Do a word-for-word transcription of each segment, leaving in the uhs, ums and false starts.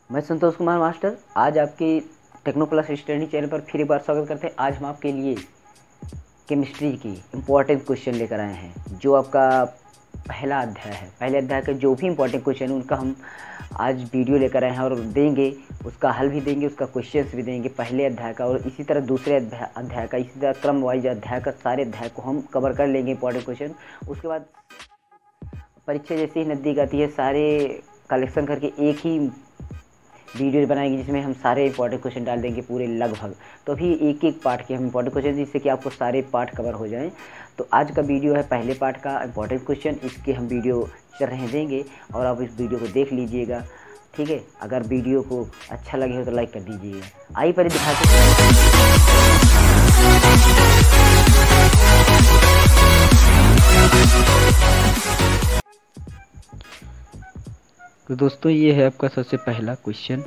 मैं संतोष कुमार मास्टर आज आपके टेक्नो प्लस स्टडी चैनल पर फिर एक बार स्वागत करते हैं। आज हम आपके लिए केमिस्ट्री की इम्पोर्टेंट क्वेश्चन लेकर आए हैं, जो आपका पहला अध्याय है। पहले अध्याय का जो भी इम्पोर्टेंट क्वेश्चन है उनका हम आज वीडियो लेकर आए हैं और देंगे, उसका हल भी देंगे, उसका क्वेश्चंस भी देंगे पहले अध्याय का, और इसी तरह दूसरे अध्याय अध्याय का, इसी तरह क्रम वाइज अध्याय का सारे अध्याय को हम कवर कर लेंगे इम्पोर्टेंट क्वेश्चन। उसके बाद परीक्षा जैसे ही नज़दीक आती है सारे कलेक्शन करके एक ही वीडियो बनाएंगे, जिसमें हम सारे इंपॉर्टेंट क्वेश्चन डाल देंगे पूरे लगभग। तो अभी एक एक पार्ट के हम इंपॉर्टेंट क्वेश्चन, जिससे कि आपको सारे पार्ट कवर हो जाएं। तो आज का वीडियो है पहले पार्ट का इंपॉर्टेंट क्वेश्चन, इसके हम वीडियो चल रहे देंगे और आप इस वीडियो को देख लीजिएगा, ठीक है। अगर वीडियो को अच्छा लगे हो तो लाइक कर दीजिएगा। आइए पहले दिखाते तो दोस्तों, ये है आपका सबसे पहला क्वेश्चन।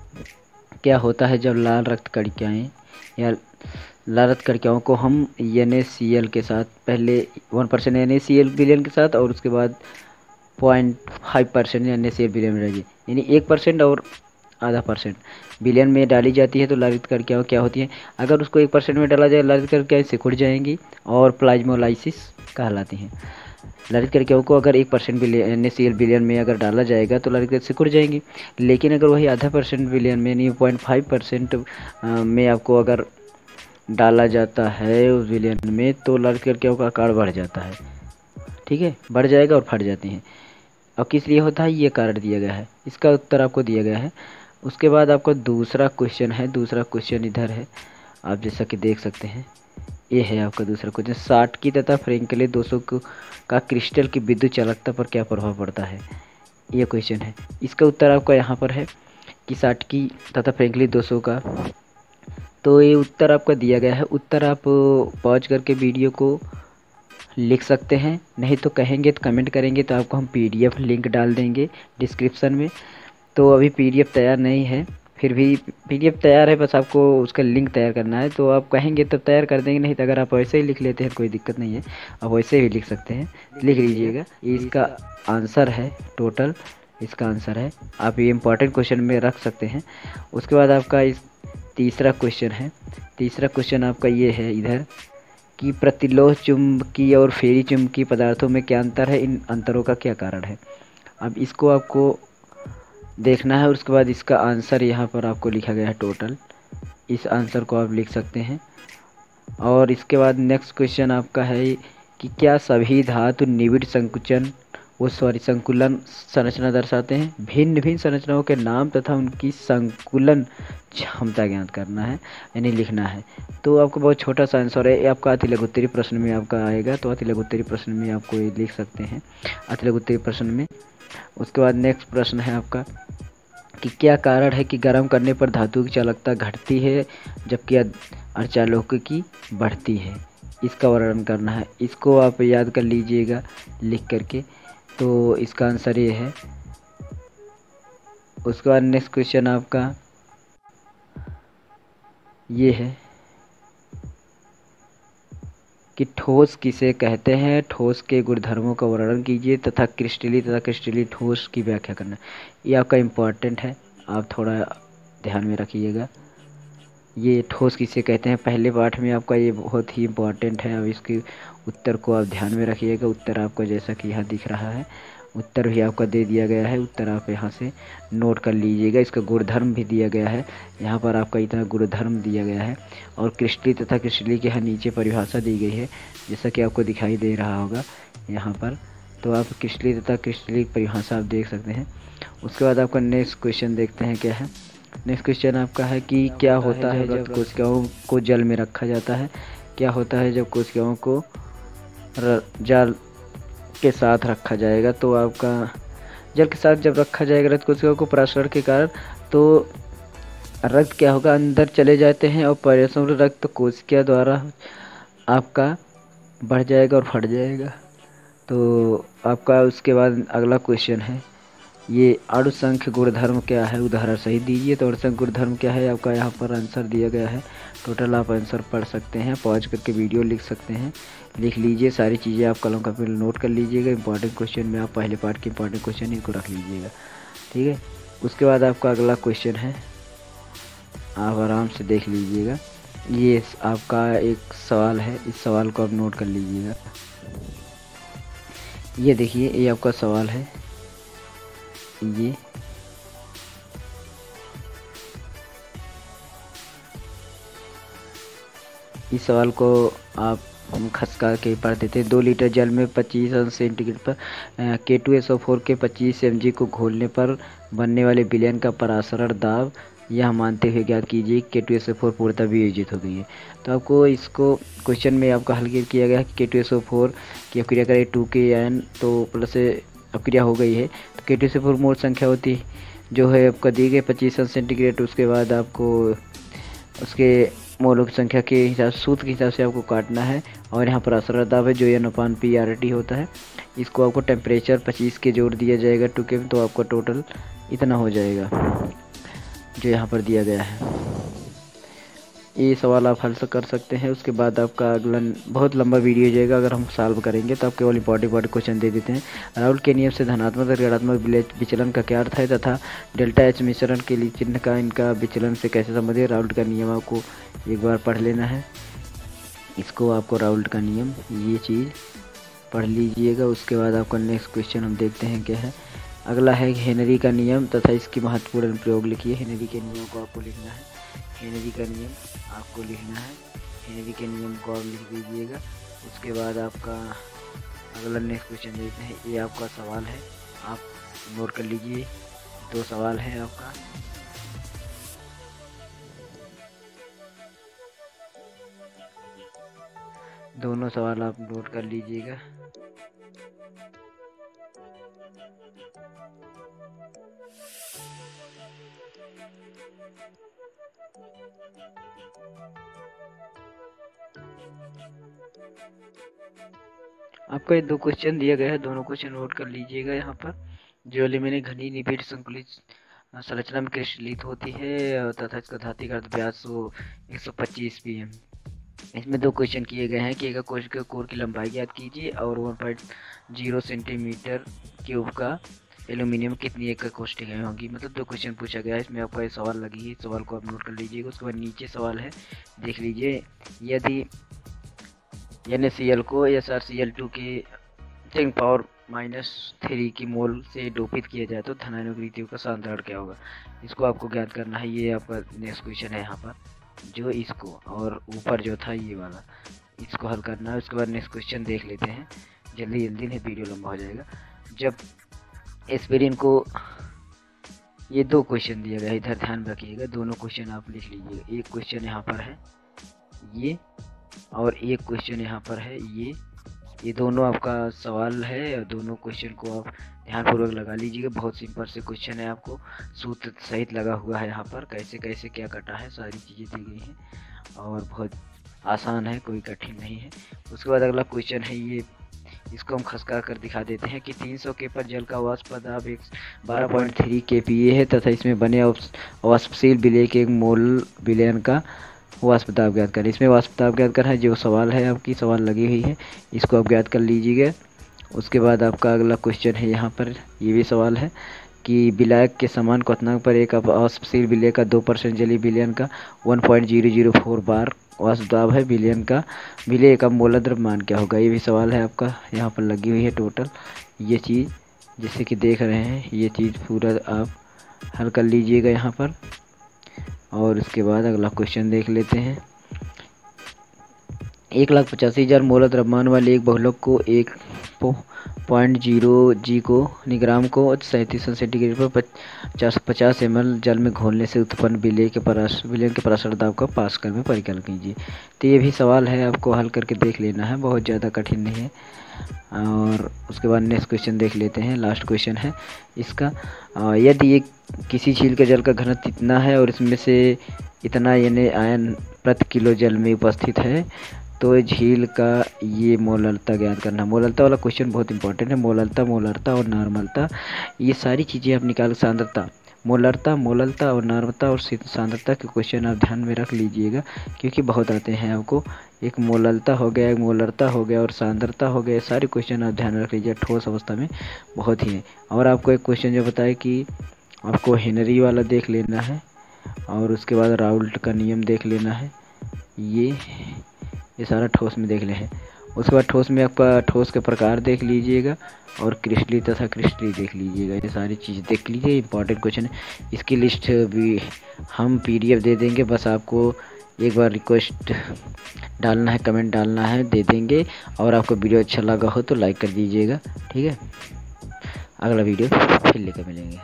क्या होता है जब लाल रक्त कणिकाएँ या लाल रक्त कणिकाओं को हम एन ए सी एल के साथ, पहले one percent N A C L विलयन के साथ और उसके बाद point five percent N A C L विलयन में डालिए, यानी एक परसेंट और आधा परसेंट विलयन में डाली जाती है तो लाल रक्त कणिकाएँ क्या होती हैं। अगर उसको एक परसेंट में डाला जाए लाल रक्त कणिकाएँ सिकुड़ जाएंगी और प्लाज्मोलाइसिस कहलाती हैं। लाल रक्त कणिकाओं को अगर एक percent N A C L विलयन में अगर डाला जाएगा तो लाल रक्त सिकुड़ जाएंगी, लेकिन अगर वही आधा परसेंट विलयन में यानी पॉइंट फाइव परसेंट में आपको अगर डाला जाता है उस विलयन में तो लाल रक्त कणिकाओं का आकार बढ़ जाता है, ठीक है, बढ़ जाएगा और फट जाती हैं। और किस लिए होता है ये कारण दिया गया है, इसका उत्तर आपको दिया गया है। उसके बाद आपका दूसरा क्वेश्चन है, दूसरा क्वेश्चन इधर है, आप जैसा कि देख सकते हैं। ये है आपका दूसरा क्वेश्चन। साटकी तथा फ्रेंकले दोषों का क्रिस्टल की विद्युत चालकता पर क्या प्रभाव पड़ता है, ये क्वेश्चन है। इसका उत्तर आपका यहाँ पर है कि साटकी तथा फ्रेंकले दोषों का, तो ये उत्तर आपका दिया गया है। उत्तर आप पॉज करके वीडियो को लिख सकते हैं, नहीं तो कहेंगे तो कमेंट करेंगे तो आपको हम पीडीएफ लिंक डाल देंगे डिस्क्रिप्शन में। तो अभी पीडीएफ तैयार नहीं है, फिर भी पीडीएफ तैयार है, बस आपको उसका लिंक तैयार करना है। तो आप कहेंगे तब तैयार कर देंगे, नहीं तो अगर आप वैसे ही लिख लेते हैं कोई दिक्कत नहीं है, आप वैसे भी लिख सकते हैं, लिख लीजिएगा। ये इसका आंसर है, टोटल इसका आंसर है, आप ये इंपॉर्टेंट क्वेश्चन में रख सकते हैं। उसके बाद आपका इस तीसरा क्वेश्चन है। तीसरा क्वेश्चन आपका ये है इधर कि प्रतिलोह चुंबकीय और फेरी चुंबकीय पदार्थों में क्या अंतर है, इन अंतरों का क्या कारण है। अब इसको आपको देखना है। उसके बाद इसका आंसर यहाँ पर आपको लिखा गया है टोटल, इस आंसर को आप लिख सकते हैं। और इसके बाद नेक्स्ट क्वेश्चन आपका है कि क्या सभी धातु निविड़ संकुचन वो सॉरी संकुलन संरचना दर्शाते हैं। भिन्न भिन्न संरचनाओं के नाम तथा उनकी संकुलन क्षमता ज्ञात करना है, यानी लिखना है। तो आपको बहुत छोटा सा आंसर है, आपका अति लघुत्तरी प्रश्न में आपका आएगा, तो अति लघुत्तरी प्रश्न में आपको ये लिख सकते हैं, अति लघुत्तरी प्रश्न में। उसके बाद नेक्स्ट प्रश्न है आपका कि क्या कारण है कि गर्म करने पर धातु की चालकता घटती है जबकि अर्चालोक की बढ़ती है, इसका वर्णन करना है। इसको आप याद कर लीजिएगा लिख करके, तो इसका आंसर ये है। उसके बाद नेक्स्ट क्वेश्चन आपका ये है कि ठोस किसे कहते हैं, ठोस के गुणधर्मों का वर्णन कीजिए तथा क्रिस्टली तथा क्रिस्टली ठोस की व्याख्या करना। ये आपका इम्पोर्टेंट है, आप थोड़ा ध्यान में रखिएगा। ये ठोस किसे कहते हैं पहले पाठ में आपका ये बहुत ही इम्पोर्टेंट है, अब इसके उत्तर को आप ध्यान में रखिएगा। उत्तर आपको जैसा कि यहाँ दिख रहा है, उत्तर भी आपका दे दिया गया है, उत्तर आप यहाँ से नोट कर लीजिएगा। इसका गुणधर्म भी दिया गया है, यहाँ पर आपका इतना गुणधर्म दिया गया है। और क्रिस्टली तथा क्रिस्टली के यहाँ नीचे परिभाषा दी गई है, जैसा कि आपको दिखाई दे रहा होगा यहाँ पर। तो आप क्रिस्टली तथा क्रिस्टली की परिभाषा आप देख सकते हैं। उसके बाद आपका नेक्स्ट क्वेश्चन देखते हैं क्या है। नेक्स्ट क्वेश्चन आपका है कि क्या होता है जब कोशिकाओं को जल में रखा जाता है। क्या होता है जब कोशिकाओं को जल के साथ रखा जाएगा, तो आपका जल के साथ जब रखा जाएगा रक्त कोशिकाओं को प्रसरण के कारण, तो रक्त क्या होगा, अंदर चले जाते हैं और परिसंप्र रक्त कोशिका द्वारा आपका बढ़ जाएगा और फट जाएगा। तो आपका उसके बाद अगला क्वेश्चन है ये अणुसंख्य गुणधर्म क्या है, उदाहरण सही दीजिए। तो अणुसंख्य गुणधर्म क्या है आपका यहाँ पर आंसर दिया गया है। टोटल आप आंसर पढ़ सकते हैं, पॉज करके वीडियो लिख सकते हैं, लिख लीजिए सारी चीज़ें, आप कलम कॉपी नोट कर लीजिएगा। इंपॉर्टेंट क्वेश्चन में आप पहले पार्ट के इंपॉर्टेंट क्वेश्चन इनको रख लीजिएगा, ठीक है। उसके बाद आपका अगला क्वेश्चन है, आप आराम से देख लीजिएगा। ये आपका एक सवाल है, इस सवाल को आप नोट कर लीजिएगा। ये देखिए, ये आपका सवाल है। ये इस सवाल को आप हम खसका के पढ़ देते हैं। दो लीटर जल में पच्चीस अंश सेंटीग्रेड पर के टू एस ओ फोर के पच्चीस एम जी को घोलने पर बनने वाले विलयन का परासरण दाब यह मानते हुए ज्ञात कीजिए के टू एस ओ फोर पूर्णतः वियोजित हो गई है। तो आपको इसको क्वेश्चन में आपका हल किया गया है कि के टू एस ओ फोर की अक्रिया करें टू के एन तो प्लस से अक्रिया हो गई है। तो K two S O four mole संख्या होती है जो है आपका दी गई पच्चीस अंश सेंटीग्रेड। उसके बाद आपको उसके मोलों की संख्या के हिसाब सूत्र के हिसाब से आपको काटना है। और यहाँ पर असर दाब है जो एन अपान पी आर टी होता है। इसको आपको टेम्परेचर पच्चीस के जोड़ दिया जाएगा टू के, तो आपका टोटल इतना हो जाएगा जो यहाँ पर दिया गया है। ये सवाल आप हल कर सकते हैं। उसके बाद आपका अगला बहुत लंबा वीडियो हो जाएगा अगर हम सॉल्व करेंगे, तो आप केवल इंपॉर्टेंट इंपॉर्टेंट क्वेश्चन दे देते हैं। राउल्ट के नियम से धनात्मक और ऋणात्मक विचलन का क्या अर्थ है तथा डेल्टा एच मिश्रण के लिए चिन्ह का इनका विचलन से कैसे संबंधित है। राउल्ट का नियम आपको एक बार पढ़ लेना है। इसको आपको राउल्ट का नियम ये चीज़ पढ़ लीजिएगा। उसके बाद आपका नेक्स्ट क्वेश्चन हम देखते हैं क्या है। अगला है हेनरी का नियम तथा इसकी महत्वपूर्ण प्रयोग लिखिए। हेनरी के नियम को आपको लिखना है। हेनरी का नियम आपको लिखना है। हेनरी के नियम को आप लिख दीजिएगा। उसके बाद आपका अगला नेक्स्ट क्वेश्चन देखते हैं। ये आपका सवाल है, आप नोट कर लीजिए। दो सवाल है आपका। दोनों सवाल आप नोट कर लीजिएगा। आपको ये दो क्वेश्चन दिया गया है, दोनों क्वेश्चन नोट कर लीजिएगा। यहाँ पर जो एल्यूमिनियम घनी निबिड़ संकुलित संरचना में क्रिस्टलित होती है तथा इसका धात्विक अर्धव्यास एक सौ पच्चीस पी एम। इसमें दो क्वेश्चन किए गए हैं कि एक कोश के कोर की लंबाई ज्ञात कीजिए और one point zero centimetre cube का एल्यूमिनियम कितनी एक कोष्ठिकाएं होंगी। मतलब दो क्वेश्चन पूछा गया है। इसमें आपका ये सवाल लगी है, इस सवाल को आप नोट कर लीजिएगा। उसके बाद नीचे सवाल है, देख लीजिए। यदि एन ए सी एल को S R C L two के टेन पावर माइनस थ्री की मोल से डोपित किया जाए तो धनात्मक रीतियों का सांद्रण क्या होगा। इसको आपको ज्ञात करना है। ये आपका नेक्स्ट क्वेश्चन है यहाँ पर, जो इसको और ऊपर जो था ये वाला, इसको हल करना है। उसके बाद नेक्स्ट क्वेश्चन देख लेते हैं, जल्दी जल्दी नहीं वीडियो लंबा हो जाएगा। जब एस्पिरिन को, ये दो क्वेश्चन दिया गया, इधर ध्यान रखिएगा। दोनों क्वेश्चन आप लिख लीजिएगा। एक क्वेश्चन यहाँ पर है ये, और एक क्वेश्चन यहाँ पर है ये। ये दोनों आपका सवाल है और दोनों क्वेश्चन को आप ध्यानपूर्वक लगा लीजिएगा। बहुत सिंपल से क्वेश्चन है, आपको सूत्र सहित लगा हुआ है। यहाँ पर कैसे कैसे क्या कटा है सारी चीज़ें दी गई हैं और बहुत आसान है, कोई कठिन नहीं है। उसके बाद अगला क्वेश्चन है ये, इसको हम खसका कर दिखा देते हैं कि तीन सौ के पर जल का वाष्प दाब एक बारह point three K P A है तथा इसमें बने वाष्पशील विलय के एक मोल विलयन का वाष्प दाब ज्ञात करें। इसमें वाष्प दाब ज्ञात करना है, जो सवाल है आपकी सवाल लगी हुई है, इसको आप ज्ञात कर लीजिएगा। उसके बाद आपका अगला क्वेश्चन है यहाँ पर, ये भी सवाल है कि विलायक के समान क्वथनांक पर एक वाष्पशील विलय का दो परसेंट जलीय विलयन का one point zero zero four bar वाष्प दाब है। विलयन का विलय का मोल द्रव्यमान क्या होगा। ये भी सवाल है आपका, यहाँ पर लगी हुई है टोटल ये चीज़, जैसे कि देख रहे हैं। ये चीज़ पूरा आप हल कर लीजिएगा यहाँ पर। और उसके बाद अगला क्वेश्चन देख लेते हैं। एक लाख पचासी हज़ार मोल द्रव्यमान वाले एक बहुलक को एक पॉइंट जीरो जी को निग्राम को सैंतीस सेंटीग्रेड पर पचास पचास एम एल जल में घोलने से उत्पन्न विलय के परास विलयन के परासर दाब का पास्कल में परिकलन कीजिए। तो ये भी सवाल है, आपको हल करके देख लेना है, बहुत ज़्यादा कठिन नहीं है। और उसके बाद नेक्स्ट क्वेश्चन देख लेते हैं, लास्ट क्वेश्चन है इसका। यदि एक किसी झील के जल का घनत्व इतना है और इसमें से इतना यानी आयन प्रति किलो जल में उपस्थित है तो झील का ये मोलरता ज्ञात करना। मोलरता वाला क्वेश्चन बहुत इंपॉर्टेंट है। मोलरता मोलरता और नॉर्मलता, ये सारी चीज़ें आप निकाल, सांद्रता मोलरता मोलरता और नॉर्मलता और सांद्रता के क्वेश्चन आप ध्यान में रख लीजिएगा, क्योंकि बहुत आते हैं आपको। एक मोलरता हो गया, एक मोलरता हो गया और सांद्रता हो गया, सारे क्वेश्चन आप ध्यान रख लीजिए। ठोस अवस्था में बहुत ही है। और आपको एक क्वेश्चन जो बताए कि आपको हेनरी वाला देख लेना है और उसके बाद राउल्ट का नियम देख लेना है। ये ये सारा ठोस में देख ले है। उसके बाद ठोस में आपका ठोस के प्रकार देख लीजिएगा और क्रिस्टली तथा क्रिस्टली देख लीजिएगा। ये सारी चीज़ देख लीजिए, इंपॉर्टेंट क्वेश्चन है। इसकी लिस्ट भी हम पीडीएफ दे देंगे, बस आपको एक बार रिक्वेस्ट डालना है, कमेंट डालना है, दे देंगे। और आपको वीडियो अच्छा लगा हो तो लाइक कर दीजिएगा, ठीक है। अगला वीडियो फिर लेकर मिलेंगे।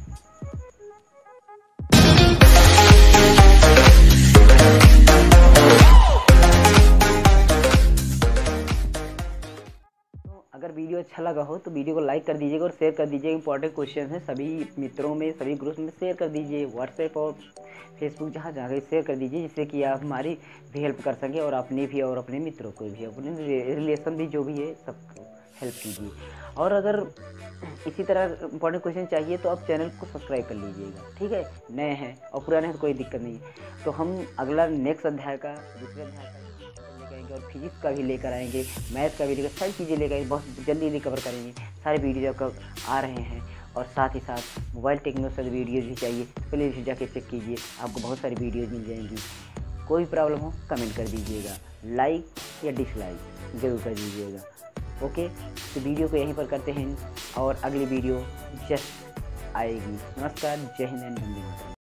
अगर वीडियो अच्छा लगा हो तो वीडियो को लाइक कर दीजिएगा और शेयर कर दीजिएगा। इंपॉर्टेंट क्वेश्चन है, सभी मित्रों में, सभी ग्रुप में शेयर कर दीजिए। व्हाट्सएप और फेसबुक जहाँ जहाँ शेयर कर दीजिए, जिससे कि आप हमारी भी हेल्प कर सकें और अपने भी और अपने मित्रों को भी, अपने रिलेशन भी जो भी है सबको हेल्प कीजिए। और अगर इसी तरह इंपॉर्टेंट क्वेश्चन चाहिए तो आप चैनल को सब्सक्राइब कर लीजिएगा, ठीक है। नए हैं और पुराने हैं तो कोई दिक्कत नहीं है। तो हम अगला नेक्स्ट अध्याय का, दूसरे अध्याय का लेकर आएंगे और फिजिक्स का भी लेकर आएंगे, मैथ का भी लेकर, सारी चीज़ें लेकर आएंगे, बहुत जल्दी जल्दी कवर करेंगे। सारे वीडियो कब आ रहे हैं और साथ ही साथ मोबाइल टेक्नोलॉजी से वीडियोज़ भी चाहिए, पहले इसे जाके चेक कीजिए, आपको बहुत सारी वीडियोज़ मिल जाएंगी। कोई प्रॉब्लम हो कमेंट कर दीजिएगा, लाइक या डिसलाइक ज़रूर कर दीजिएगा, ओके। तो वीडियो को यहीं पर करते हैं और अगली वीडियो जस्ट आएगी। नमस्कार, जय हिंद, वंदे मातरम।